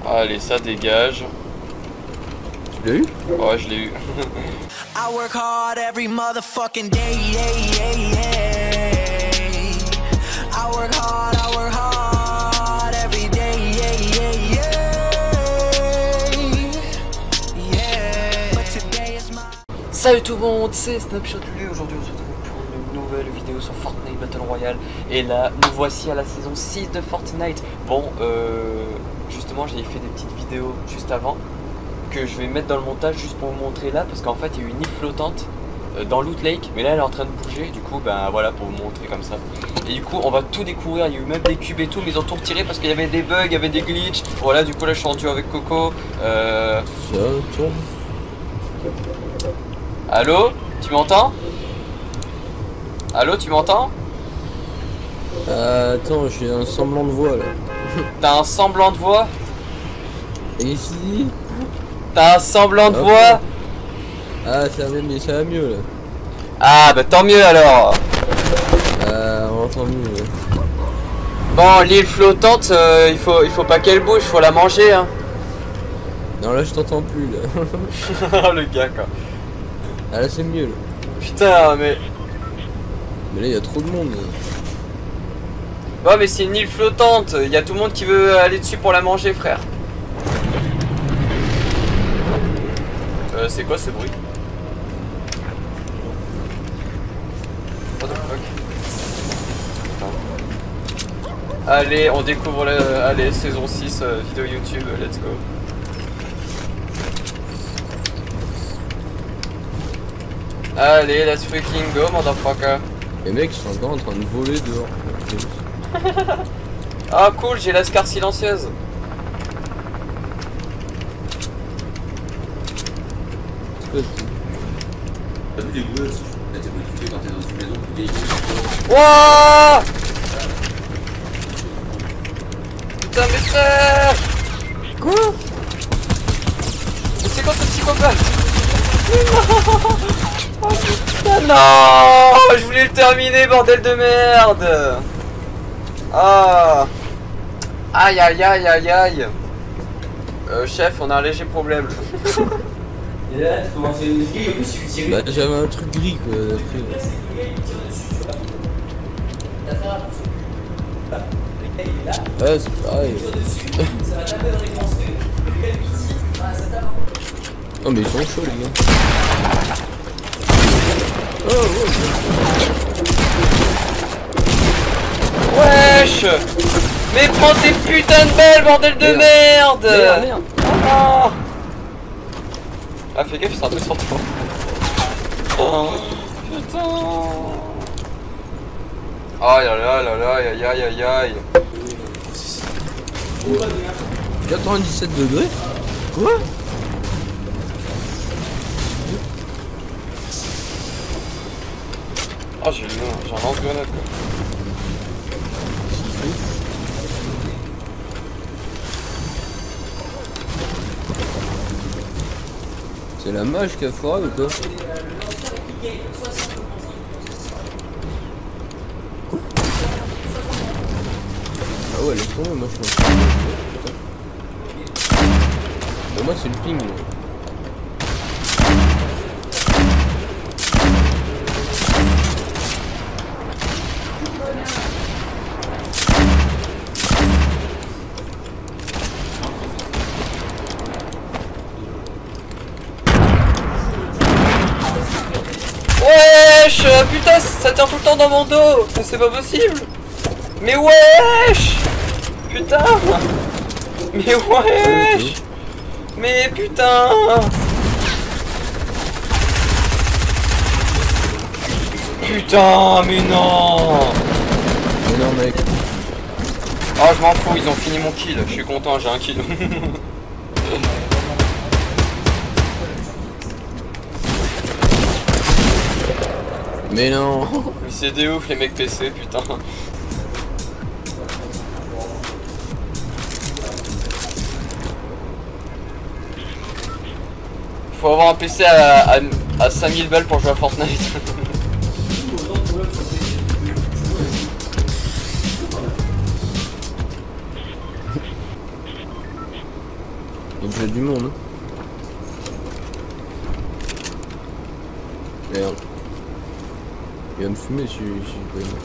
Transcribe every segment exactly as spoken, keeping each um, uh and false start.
Allez, ça dégage. Tu l'as eu? Ouais, je l'ai eu. I work hard every motherfucking day, yeah, yeah, yeah. I work hard, I work hard every day, yeah, yeah, yeah. Yeah. But today is my... Salut tout le monde, c'est Snapshot Lulu. Aujourd'hui on se retrouve pour une nouvelle vidéo sur Fortnite Battle Royale. Et là, nous voici à la saison six de Fortnite. Bon, euh, justement j'ai fait des petites vidéos juste avant que je vais mettre dans le montage juste pour vous montrer là, parce qu'en fait il y a eu une île flottante euh, dans Loot Lake, mais là elle est en train de bouger, du coup ben voilà, pour vous montrer comme ça. Et du coup on va tout découvrir, il y a eu même des cubes et tout, mais ils ont tout retiré parce qu'il y avait des bugs, il y avait des glitches. Voilà, du coup là je suis en duo avec Coco. euh... Ça, toi. Allô, tu m'entends? Allô, tu m'entends? Euh, attends, j'ai un semblant de voix là. T'as un semblant de voix? Et ici? T'as un semblant de Hop. voix? Ah, ça va, mais ça va mieux là. Ah bah tant mieux alors. Euh, on entend mieux. Ouais. Bon, l'île flottante, euh, il faut il faut pas qu'elle bouge, faut la manger hein. Non, là je t'entends plus là. Le gars quoi. Ah, là c'est mieux là. Putain mais... Mais là il y a trop de monde. Là. Ouais mais c'est une île flottante, il y a tout le monde qui veut aller dessus pour la manger frère. Euh, c'est quoi ce bruit? What the fuck? Putain. Allez, on découvre le... Allez, saison six, euh, vidéo YouTube, let's go. Allez, let's freaking go, motherfucker. Les mecs ils sont encore en train de voler dehors. Ah cool, j'ai la scar silencieuse. T'as vu les buzz? Là t'es modifié quand t'es dans une maison qui véhicule. Wouah! Putain mes frères! Quoi? C'est quoi ce psychopathe? Mais non! Oh putain non! Je voulais le terminer, bordel de merde! Ah! Aïe aïe aïe aïe aïe! Euh, chef, on a un léger problème. Et là tu commences à une musique, en plus tu tirais. Bah, j'avais un truc gris quoi après. Ouais, c'est pareil. Oh, mais ils sont chauds les gars. Oh, oh, oh. Wesh! Mais prends tes putains de belles, bordel de merde! Merde, merde. Oh. Ah, fais gaffe, c'est un peu sur toi. Oh, putain! Aïe aïe aïe aïe aïe aïe aïe aïe! quatre-vingt-dix-sept degrés? Quoi? Ah, j'ai eu j'ai un lance-grenade quoi. C'est la mage qui a foiré ou quoi? Ah ouais, laisse tomber, moi je suis. Bah, moi c'est le ping. Là. Wesh! Putain, ça tient tout le temps dans mon dos! Mais c'est pas possible! Mais wesh! Putain! Mais wesh! Mais putain! Putain, mais non! Mais non, mec. Oh, je m'en fous, ils ont fini mon kill. Je suis content, j'ai un kill. Mais non! Mais c'est des ouf les mecs P C, putain. Faut avoir un P C à, à, à cinq mille balles pour jouer à Fortnite. du monde. Hein. Merde. Il va me fumer si si je peux.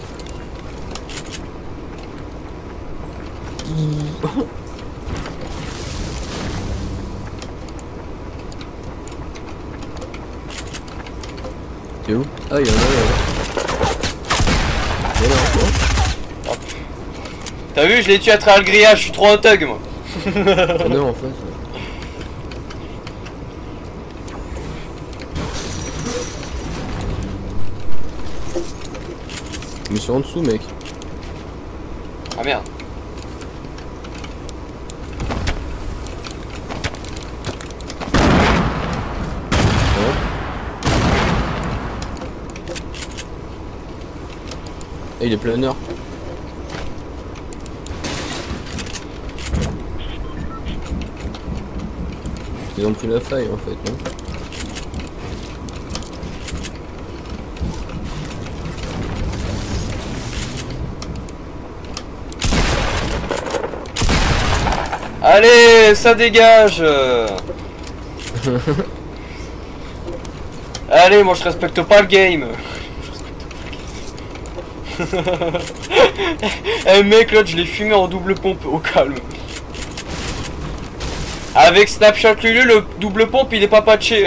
T'es où? Ah, il y en a un là. Il y en a un quoi? T'as vu, je l'ai tué à travers le grillage, je suis trop un thug moi. Il y en a un en face. Je me suis en dessous, mec. Ah merde. Et il est planeur. Ils ont pris la faille en fait, non? Allez, ça dégage. Allez, moi je respecte pas le game. Eh mec, l'autre je l'ai fumé en double pompe, au calme. Avec Snapshot Lulu, le double pompe il est pas patché.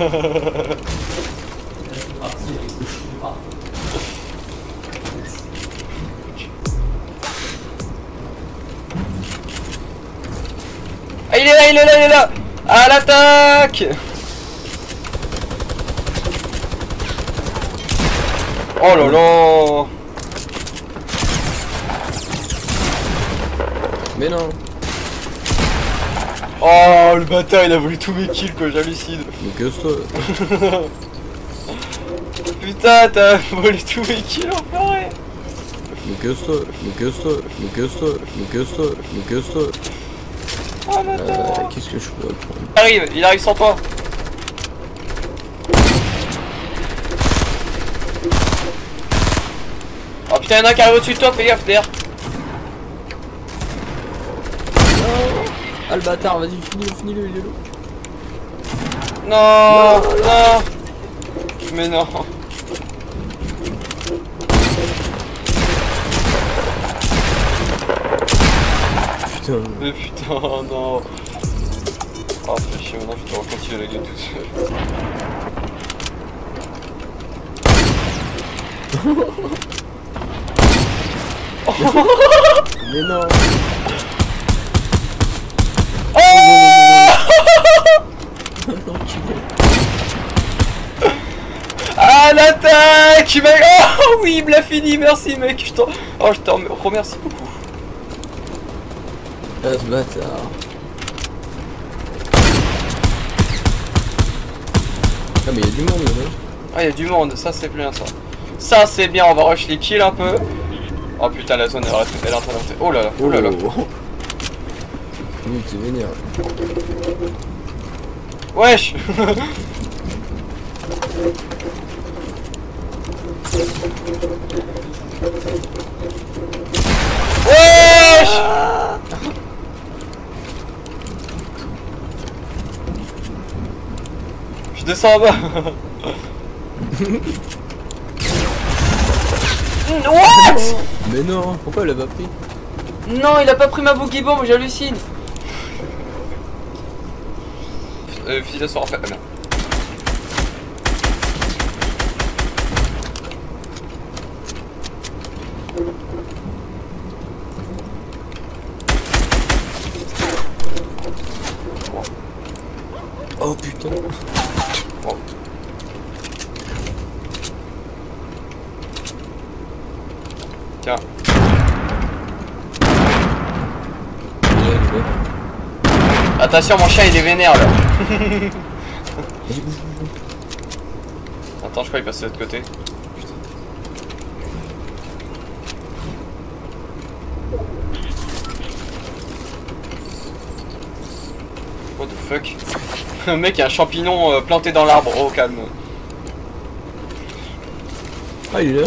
Ah, il est là, il est là, il est là. À l'attaque. Oh là là. Mais non. Oh le bâtard il a volé tous mes kills quoi, j'hallucine. Mais que ça. Putain t'as volé tous mes kills enfoiré. Mais que ça, mais que ça, mais que ça, mais que ça, mais que ça. Oh bâtard. Euh, Qu'est-ce que je peux prendre? Il arrive, il arrive sans toi. Oh putain y'en a un qui arrive au-dessus de toi, fais gaffe derrière. Ah le bâtard, vas-y, finis-le, finis-le, il est là. Non, non, non. Mais non. Putain. Mais putain, non. Oh, fais chier, maintenant je dois continuer la game tout seul. Mais non. Ah l'attaque mec. Oh oui il me l'a fini, merci mec. Je t'en oh, je t'en remercie beaucoup. Ah ce bâtard. Ah mais il y a du monde là. Ah il y a du monde, ça c'est bien ça. Ça c'est bien, on va rush les kills un peu. Oh putain la zone elle, elle est en train de monter. Oh là là, oh là là. Oui t'es vénère. Wesh. Wesh. Je descends en bas. What? Mais non, pourquoi elle a pas pris? Non, il a pas pris ma boogie bomb, j'hallucine. Euh, fusil d'assaut en fait. Ah, merde. Oh putain. Oh. Tiens. Attention, mon chat il est vénère là. Attends, je crois qu'il passe de l'autre côté. What the fuck? Le mec, il y a un champignon euh, planté dans l'arbre. Oh, calme. Ah, il est là.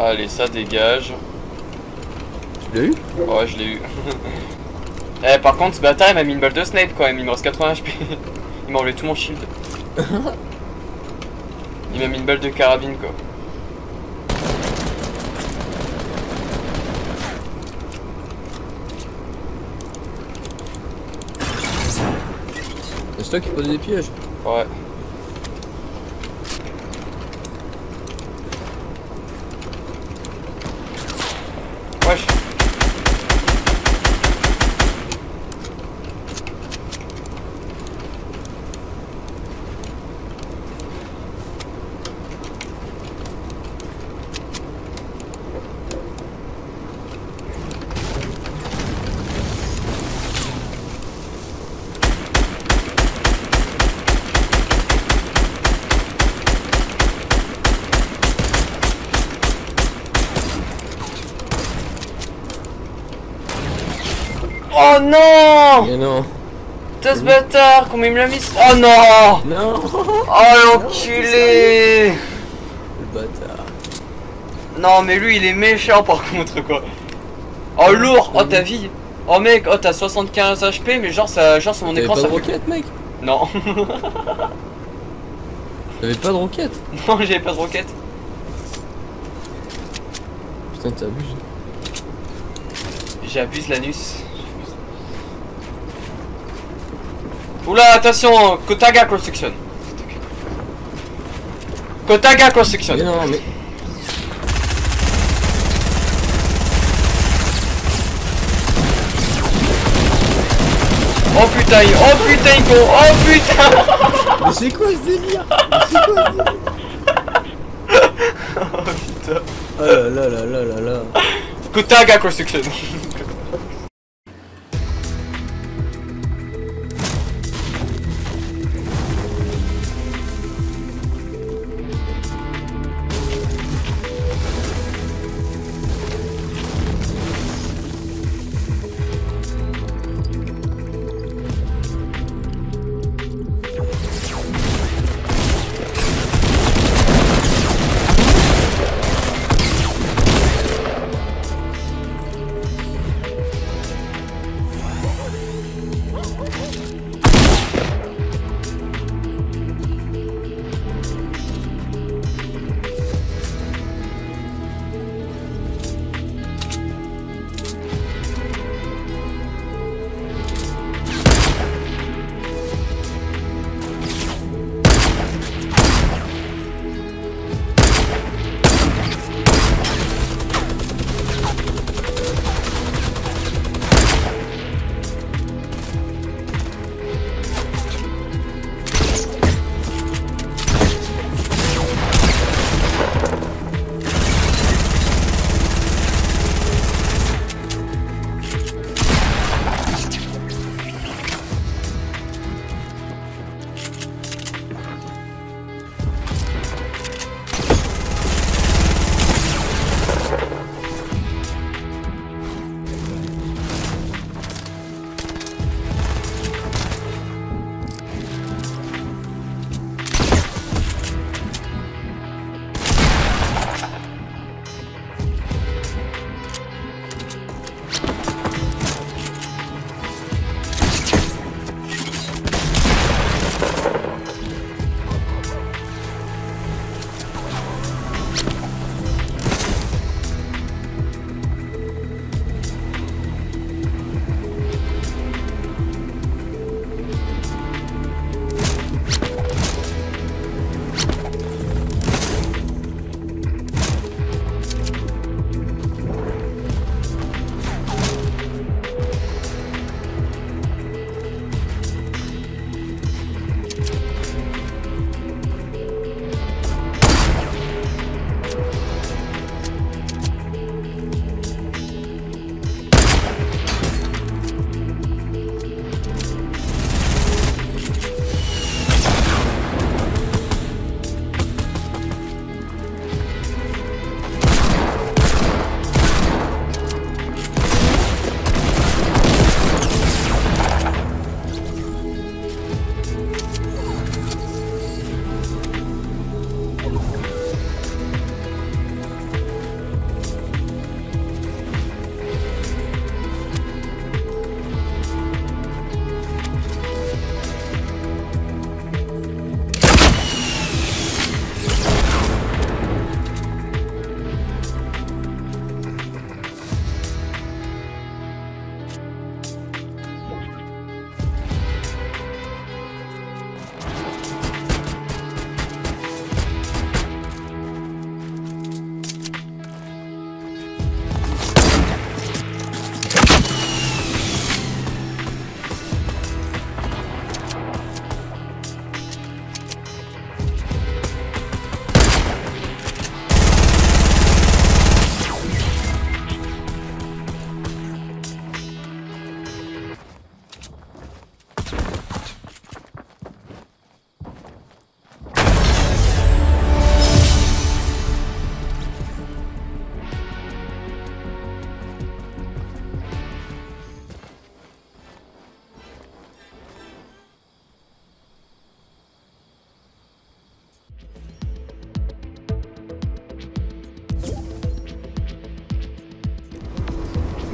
Allez, ça dégage. Tu l'as eu? Ouais, je l'ai eu. Eh, par contre, ce bâtard il m'a mis une balle de snipe quand même, il me reste quatre-vingts H P. Il m'a enlevé tout mon shield. Il m'a mis une balle de carabine quoi. C'est toi qui pose des pièges. Ouais. Wesh. Oh non! Mais non. T'as ce bâtard, comment il me l'a mis? Oh non! Non. Oh l'enculé! Le bâtard. Non mais lui il est méchant par contre quoi. Oh lourd! Oh ta vie! Oh mec, oh t'as soixante-quinze H P mais genre ça, genre sur mon T'avais écran pas ça de fait... roquette, mec? Non. T'avais pas de roquette? Non j'avais pas de roquette. Putain, t'abuses. J'abuse l'anus. Oula attention, Kotaga cross section. Kotaga cross section. Mais non, mais. Oh putain, oh putain con, oh putain. Mais c'est quoi ce délire? Mais c'est quoi ce délire? Oh putain. Oh là là là là là là. Kotaga cross section.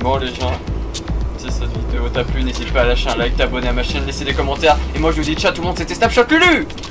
Bon les gens, si cette vidéo t'a plu, n'hésite pas à lâcher un like, t'abonner à ma chaîne, laisser des commentaires. Et moi je vous dis ciao tout le monde, c'était Snapshot Lulu.